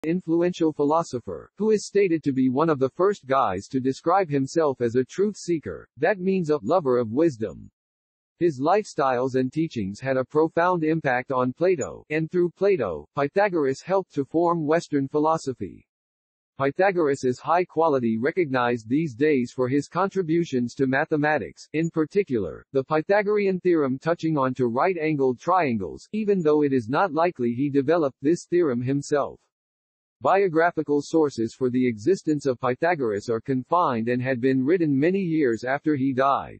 influential philosopher, who is stated to be one of the first guys to describe himself as a truth seeker, that means a lover of wisdom. His lifestyles and teachings had a profound impact on Plato, and through Plato, Pythagoras helped to form Western philosophy. Pythagoras is high quality recognized these days for his contributions to mathematics, in particular, the Pythagorean theorem touching onto right-angled triangles, even though it is not likely he developed this theorem himself. Biographical sources for the existence of Pythagoras are confined and had been written many years after he died.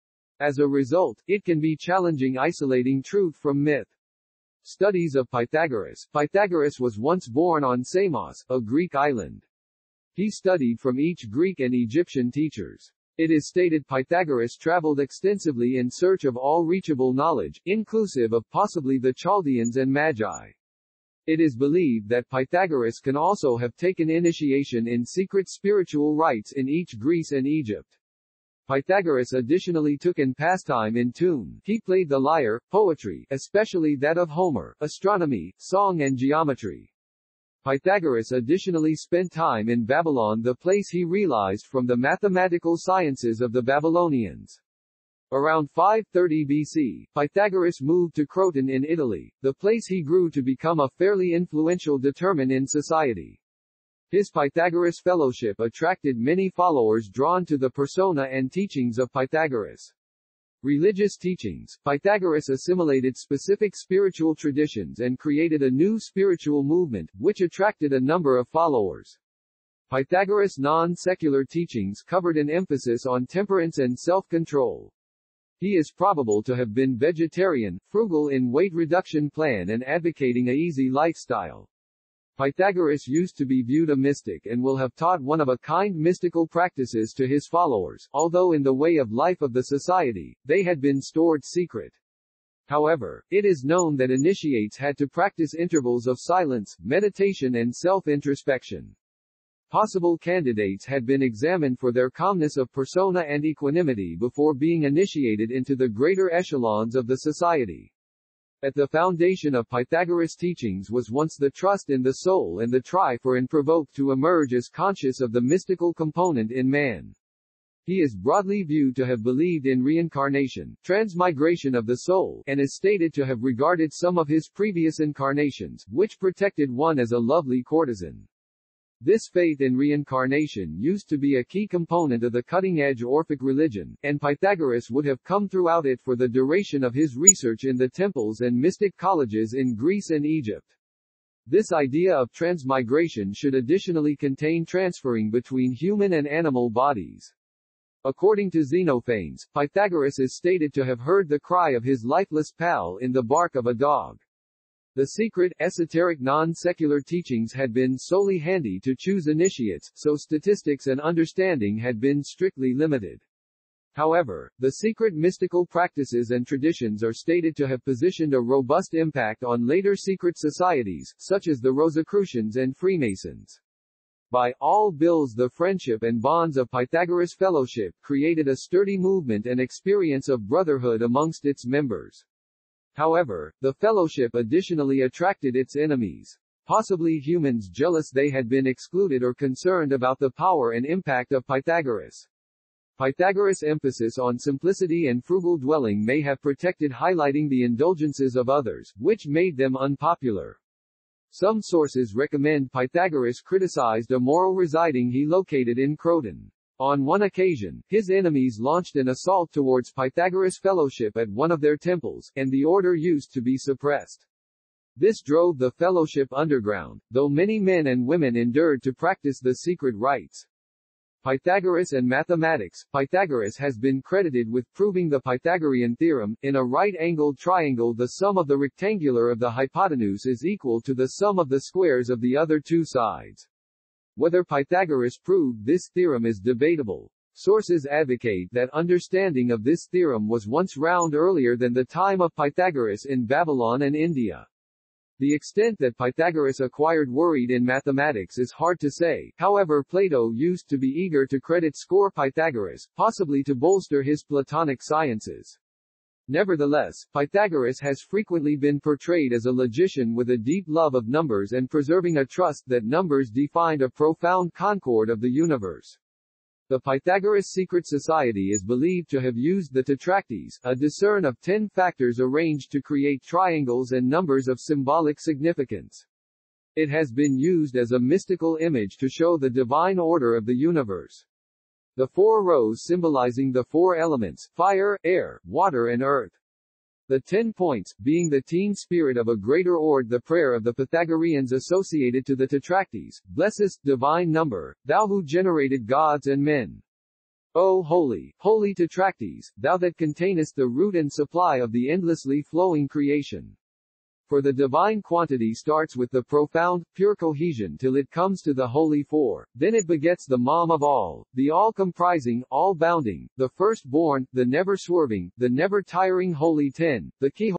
As a result, it can be challenging isolating truth from myth. Studies of Pythagoras. Pythagoras was once born on Samos, a Greek island. He studied from each Greek and Egyptian teachers. It is stated Pythagoras traveled extensively in search of all reachable knowledge, inclusive of possibly the Chaldeans and Magi. It is believed that Pythagoras can also have taken initiation in secret spiritual rites in each Greece and Egypt. Pythagoras additionally took in pastime in tune. He played the lyre, poetry, especially that of Homer, astronomy, song and geometry. Pythagoras additionally spent time in Babylon, the place he realized from the mathematical sciences of the Babylonians. Around 530 BC, Pythagoras moved to Croton in Italy, the place he grew to become a fairly influential determinant in society. His Pythagoras fellowship attracted many followers drawn to the persona and teachings of Pythagoras. Religious teachings. Pythagoras assimilated specific spiritual traditions and created a new spiritual movement, which attracted a number of followers. Pythagoras' non-secular teachings covered an emphasis on temperance and self-control. He is probable to have been vegetarian, frugal in weight reduction plan and advocating a easy lifestyle. Pythagoras used to be viewed a mystic and will have taught one-of-a-kind mystical practices to his followers, although in the way of life of the society, they had been stored secret. However, it is known that initiates had to practice intervals of silence, meditation and self-introspection. Possible candidates had been examined for their calmness of persona and equanimity before being initiated into the greater echelons of the society. At the foundation of Pythagoras' teachings was once the trust in the soul and the try for and provoke to emerge as conscious of the mystical component in man. He is broadly viewed to have believed in reincarnation, transmigration of the soul, and is stated to have regarded some of his previous incarnations, which protected one as a lovely courtesan. This faith in reincarnation used to be a key component of the cutting-edge Orphic religion, and Pythagoras would have come throughout it for the duration of his research in the temples and mystic colleges in Greece and Egypt. This idea of transmigration should additionally contain transferring between human and animal bodies. According to Xenophanes, Pythagoras is stated to have heard the cry of his lifeless pal in the bark of a dog. The secret, esoteric non-secular teachings had been solely handy to choose initiates, so statistics and understanding had been strictly limited. However, the secret mystical practices and traditions are stated to have positioned a robust impact on later secret societies, such as the Rosicrucians and Freemasons. By all bills, the friendship and bonds of Pythagoras Fellowship created a sturdy movement and experience of brotherhood amongst its members. However, the fellowship additionally attracted its enemies. Possibly humans jealous they had been excluded or concerned about the power and impact of Pythagoras. Pythagoras' emphasis on simplicity and frugal dwelling may have protected highlighting the indulgences of others, which made them unpopular. Some sources recommend Pythagoras criticized a moral residing he located in Croton. On one occasion, his enemies launched an assault towards Pythagoras Fellowship at one of their temples, and the order used to be suppressed. This drove the fellowship underground, though many men and women endured to practice the secret rites. Pythagoras and mathematics. Pythagoras has been credited with proving the Pythagorean theorem. In a right-angled triangle, the sum of the rectangular of the hypotenuse is equal to the sum of the squares of the other two sides. Whether Pythagoras proved this theorem is debatable. Sources advocate that understanding of this theorem was once round earlier than the time of Pythagoras in Babylon and India. The extent that Pythagoras acquired worried in mathematics is hard to say, however Plato used to be eager to credit score Pythagoras, possibly to bolster his Platonic sciences. Nevertheless, Pythagoras has frequently been portrayed as a logician with a deep love of numbers and preserving a trust that numbers defined a profound concord of the universe. The Pythagoras secret society is believed to have used the tetractys, a discern of 10 factors arranged to create triangles and numbers of symbolic significance. It has been used as a mystical image to show the divine order of the universe. The 4 rows symbolizing the 4 elements, fire, air, water and earth. The 10 points, being the teen spirit of a greater ord, the prayer of the Pythagoreans associated to the tetractys, blessest, divine number, thou who generated gods and men. O holy, holy tetractys, thou that containest the root and supply of the endlessly flowing creation. For the divine quantity starts with the profound, pure cohesion till it comes to the holy 4, then it begets the mom of all, the all-comprising, all-bounding, the firstborn, the never-swerving, the never-tiring holy 10, the kaha.